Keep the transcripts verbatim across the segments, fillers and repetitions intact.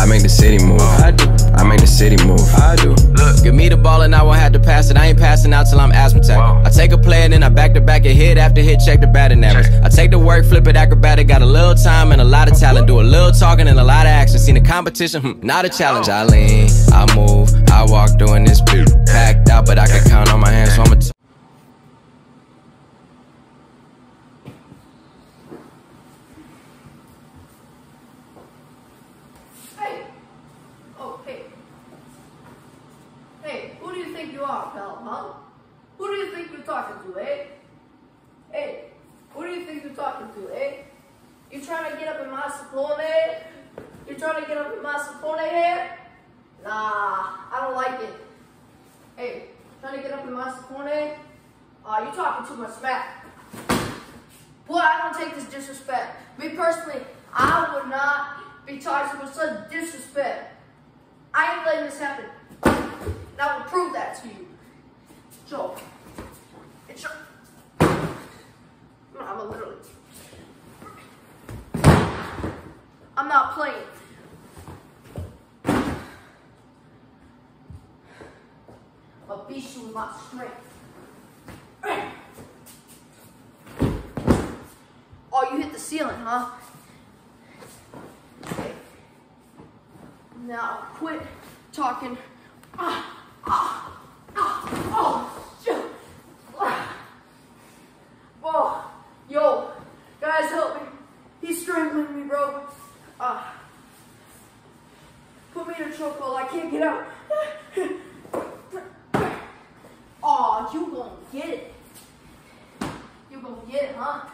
I make the city move. I do. I make the city move. I do. Look, give me the ball and I won't have to pass it. I ain't passing out till I'm asthmatic. I take a play and then I back to back and hit after hit, check the batting average. I take the work, flip it acrobatic. Got a little time and a lot of talent. Do a little talking and a lot of action. Seen the competition, hmm, not a challenge. I lean, I move, I walk doing this beat. Packed out, but I can count on my hands, so I'ma t Hey! Oh, hey. Hey, who do you think you are, pal, huh? Who do you think you're talking to, eh? Hey, who do you think you're talking to, eh? You trying to get up in my sapone? You trying to get up in my sapone here? Nah, I don't like it. Hey, trying to get up in my sapone? Aw, uh, you talking too much smack. Boy, I don't take this disrespect. Me personally, I would not be talking with such disrespect. I ain't letting this happen. And I will prove that to you. So, it's your... I'm a literally... I'm not playing. I'll beat you with my strength. Oh, you hit the ceiling, huh? Okay. Now, quit talking. Ah, ah, ah, oh, shit. Ah. Oh, yo, guys, help me. He's strangling me, bro. Ah. Put me in a chokehold. I can't get out. Aw, oh, you gonna get it. You gonna get it, huh?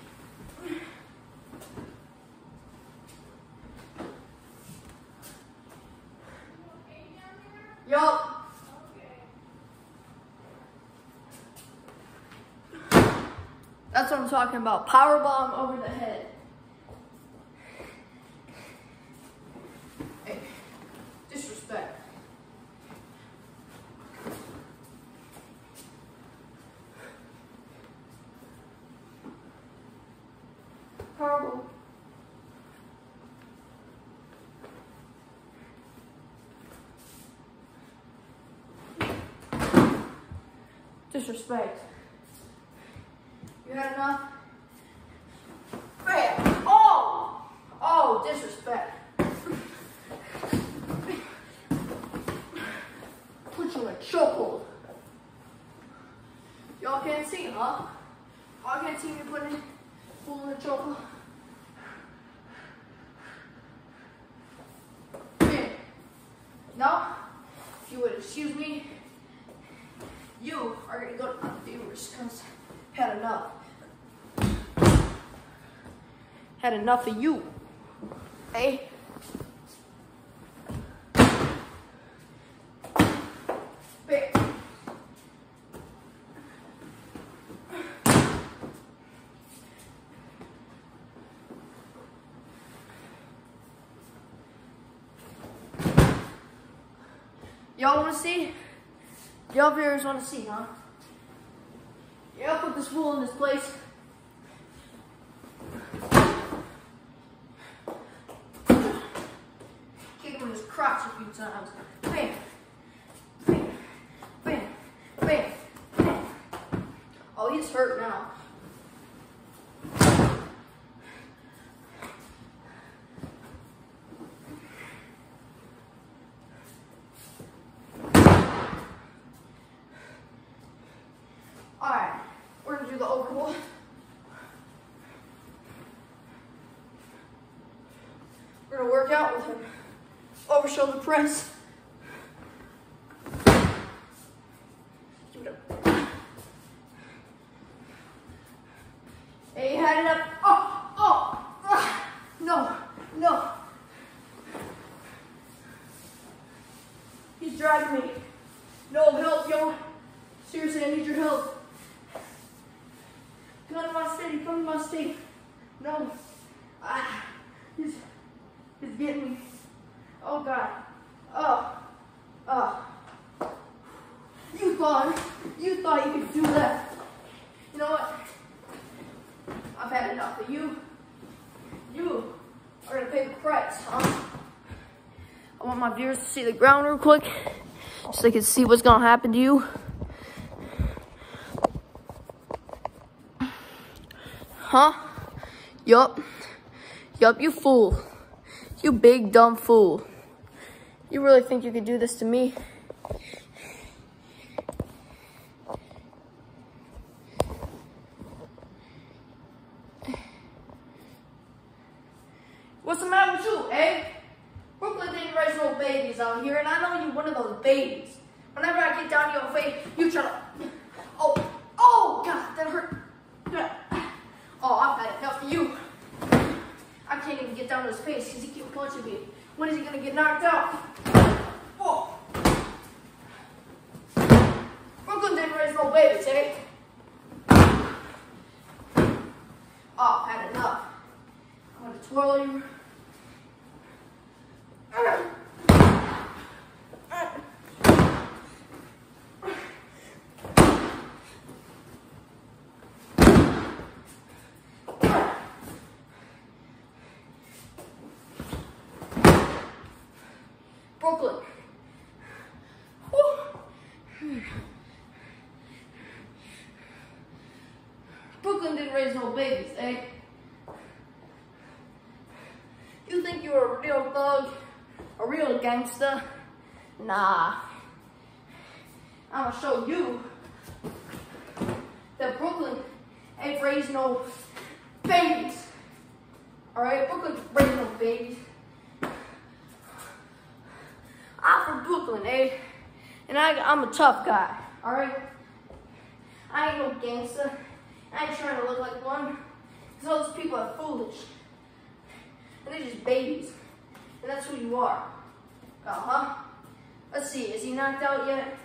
Yup. That's what I'm talking about. Power bomb over the head. Hey, disrespect. Power bomb. Disrespect. You had enough? Bam! Oh! Oh, disrespect. Put you in a chokehold. Y'all can't see, huh? Y'all can't see me putting fool in a chokehold. Bam. Now, if you would excuse me, you are gonna go to my viewers because had enough. Had enough of you. Hey? Bam. Y'all wanna see? Y'all viewers want to see, huh? Yeah, I'll put this fool in this place. Kick him in his crotch a few times. Bam. Bam. Bam. Bam. Bam. Oh, he's hurt now. Alright, we're gonna do the overhaul. We're gonna work out with him. Over shoulder press. Give it up. Hey, you had it up. Oh, oh, ah, no, no. He's driving me. No help, yo. Seriously, I need your help. Come to my city, come to my state. No. Ah, he's, he's getting me. Oh, God. Oh. Oh. You thought, you thought you could do that. You know what? I've had enough of you. You are going to pay the price, huh? want my viewers to see the ground real quick, so they can see what's gonna happen to you. Huh? Yup. Yup, you fool. You big dumb fool. You really think you could do this to me? What's the matter with you, eh? Brooklyn didn't raise no babies out here, and I know you're one of those babies. Whenever I get down to your face, you try to... Oh, oh, God, that hurt. Oh, I've had enough of you. I can't even get down to his face because he keeps punching me. When is he going to get knocked out? Oh. Brooklyn didn't raise no babies, eh? Oh, I've had enough. I'm going to twirl you. Brooklyn. Woo. Brooklyn didn't raise no babies, eh? You think you're a real thug? A real gangster? Nah. I'm gonna show you that Brooklyn ain't raised no babies. Alright? Brooklyn raised no babies. I'm from Brooklyn, eh? And I, I'm a tough guy, alright? I ain't no gangster. I ain't trying to look like one. Because all those people are foolish. And they're just babies. And that's who you are. Uh-huh. Let's see, is he knocked out yet?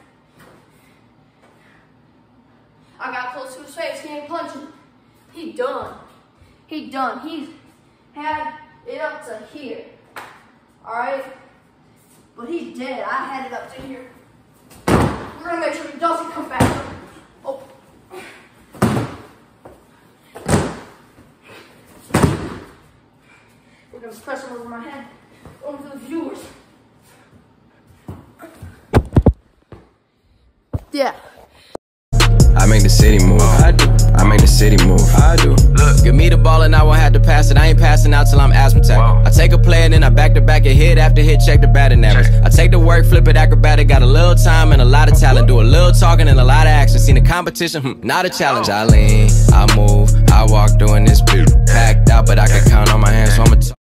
I got close to his face, he ain't punching. He done. He done. He's had it up to here. Alright? But he's dead. I had it up to here. We're gonna make sure he doesn't come back. Oh. We're gonna press him over my head. Over to the viewers. Yeah. I make the city move. I do. I make the city move. I do. Look, give me the ball and I won't have to pass it. I ain't passing out till I'm asthmatic. Wow. I take a play and then I back to back and hit after hit, check the batting average. I take the work, flip it acrobatic. Got a little time and a lot of talent. Do a little talking and a lot of action. Seen the competition, hmm, not a challenge. I lean, I move, I walk doing this beat. Packed out, but I can count on my hands, so I'ma